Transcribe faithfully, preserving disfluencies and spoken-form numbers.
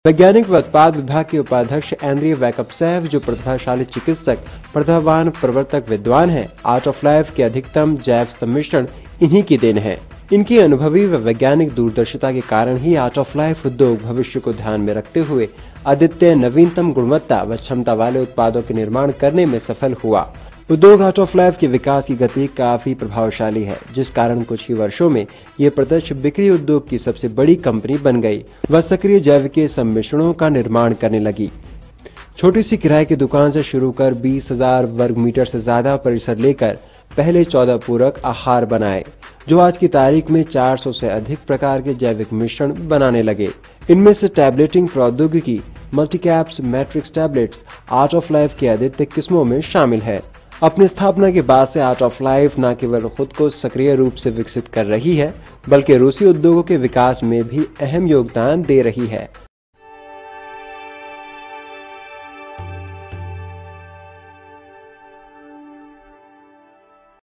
वैज्ञानिक व उत्पाद विभाग के उपाध्यक्ष एंड्रिय वैकपसेव, जो प्रतिभाशाली चिकित्सक, प्रतिभावान प्रवर्तक विद्वान हैं, आर्ट ऑफ लाइफ के अधिकतम जैव सम्मिश्रण इन्हीं की देन है। इनकी अनुभवी व वैज्ञानिक दूरदर्शिता के कारण ही आर्ट ऑफ लाइफ उद्योग भविष्य को ध्यान में रखते हुए अद्वितीय नवीनतम गुणवत्ता व क्षमता वाले उत्पादों के निर्माण करने में सफल हुआ। उद्योग आर्ट ऑफ लाइफ के विकास की गति काफी प्रभावशाली है, जिस कारण कुछ ही वर्षों में ये प्रत्यक्ष बिक्री उद्योग की सबसे बड़ी कंपनी बन गई व सक्रिय जैविकीय सम्मिश्रणों का निर्माण करने लगी। छोटी सी किराए की दुकान से शुरू कर बीस हजार वर्ग मीटर से ज्यादा परिसर लेकर पहले चौदह पूरक आहार बनाए, जो आज की तारीख में चार सौ से अधिक प्रकार के जैविक मिश्रण बनाने लगे। इनमें से टैबलेटिंग प्रौद्योगिकी, multicaps, matrix tablets art of life की अद्वितीय किस्मों में शामिल है। अपनी स्थापना के बाद से आर्ट ऑफ लाइफ न केवल खुद को सक्रिय रूप से विकसित कर रही है, बल्कि रूसी उद्योगों के विकास में भी अहम योगदान दे रही है।